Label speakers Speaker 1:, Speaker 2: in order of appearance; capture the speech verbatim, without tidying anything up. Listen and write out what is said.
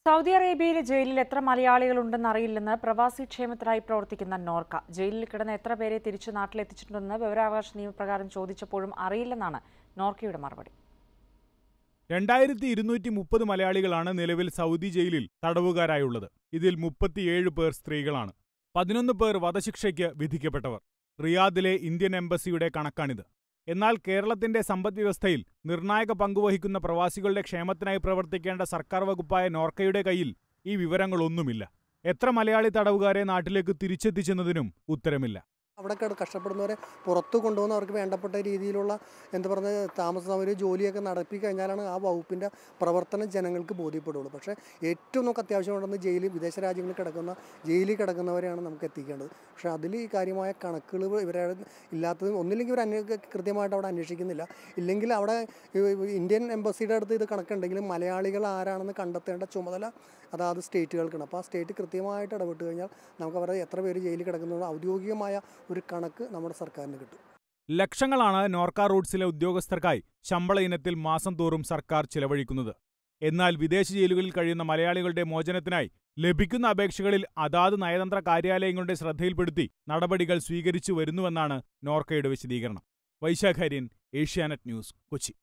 Speaker 1: Saudi അറേബ്യയിലെ ജയിലിൽ എത്ര മലയാളികളുണ്ടെന്ന് അറിയില്ലെന്ന് പ്രവാസി ക്ഷേമത്തിനായി പ്രവർത്തിക്കുന്ന നോർക്ക. ജയിലിൽ കിടന്ന എത്ര പേരെ തിരിച്ചു നാട്ടിലെത്തിച്ചിട്ടുണ്ടെന്ന് വിവരാവകാശ നിയമപ്രകാരം ചോദിച്ചപ്പോഴും അറിയില്ലെന്നാണ് നോർക്കയുടെ മറുപടി.
Speaker 2: രണ്ടായിരത്തി ഇരുന്നൂറ്റി മുപ്പത് മലയാളികളാണ് നിലവിൽ സൗദി ജയിലിൽ തടവുകാരായുള്ളത്. ഇതിൽ മുപ്പത്തിയേഴ് പേർ സ്ത്രീകളാണ്. പതിനൊന്ന് പേർ വധശിക്ഷയ്ക്ക് വിധിക്കപ്പെട്ടവർ. റിയാദിലെ ഇന്ത്യൻ എംബസിയുടെ കണക്കാണിത്. എന്നാൽ കേരളത്തിന്റെ സമ്പദ്വ്യവസ്ഥയിൽ നിർണായക പങ്കുവഹിക്കുന്ന പ്രവാസികളുടെ ക്ഷേമത്തിനായി പ്രവർത്തിക്കേണ്ട സർക്കാർ വകുപ്പായ നോർക്കയുടെ കയ്യിൽ ഈ വിവരങ്ങളൊന്നുമില്ല. എത്ര മലയാളി തടവുകാരെ നാട്ടിലേക്ക് തിരിച്ചെത്തിച്ചെന്നതിനും ഉത്തരമില്ല.
Speaker 3: അവിടെ കഷ്ടപ്പെടുന്നവരെ പുറത്തു കൊണ്ടുവന്ന് അവർക്ക് വേണ്ടപ്പെട്ട രീതിയിലുള്ള എന്താ പറയുക താമസ സൗകര്യം ജോലിയൊക്കെ നടത്തി കഴിഞ്ഞാലാണ് ആ വകുപ്പിൻ്റെ പ്രവർത്തനം ജനങ്ങൾക്ക് ബോധ്യപ്പെടുള്ളൂ. പക്ഷേ ഏറ്റവും നമുക്ക് അത്യാവശ്യമുണ്ടെന്ന് ജയിലിൽ വിദേശ രാജ്യങ്ങളിൽ കിടക്കുന്ന ജയിലിൽ കിടക്കുന്നവരെയാണ് നമുക്ക് എത്തിക്കേണ്ടത്. പക്ഷേ അതിൽ ഈ കാര്യമായ കണക്കുകൾ ഇവരെ ഇല്ലാത്തത് ഒന്നില്ലെങ്കിൽ ഇവർ അന്വേ കൃത്യമായിട്ട് അവിടെ അന്വേഷിക്കുന്നില്ല. ഇല്ലെങ്കിൽ അവിടെ ഇന്ത്യൻ എംബസിയുടെ അടുത്ത് ഇത് കണക്കുണ്ടെങ്കിലും മലയാളികൾ ആരാണെന്ന് കണ്ടെത്തേണ്ട ചുമതല അതാത് സ്റ്റേറ്റുകൾക്കാണ്. അപ്പോൾ ആ സ്റ്റേറ്റ് കൃത്യമായിട്ട് ഇടപെട്ട് കഴിഞ്ഞാൽ നമുക്ക് അവരെ എത്ര പേര് ജയിലിൽ കിടക്കുന്നത് ഔദ്യോഗികമായ ഒരു കണക്ക് നമ്മുടെ സർക്കാരിന് കിട്ടും.
Speaker 2: ലക്ഷങ്ങളാണ് നോർക്ക റൂട്ട്സിലെ ഉദ്യോഗസ്ഥർക്കായി ശമ്പള ഇനത്തിൽ മാസം തോറും സർക്കാർ ചിലവഴിക്കുന്നത്. എന്നാൽ വിദേശ ജയിലുകളിൽ കഴിയുന്ന മലയാളികളുടെ മോചനത്തിനായി ലഭിക്കുന്ന അപേക്ഷകളിൽ അതാത് നയതന്ത്ര കാര്യാലയങ്ങളുടെ ശ്രദ്ധയിൽപ്പെടുത്തി നടപടികൾ സ്വീകരിച്ചു വരുന്നുവെന്നാണ് നോർക്കയുടെ വിശദീകരണം. വൈശാഖാര്യൻ, ഏഷ്യാനെറ്റ് ന്യൂസ്, കൊച്ചി.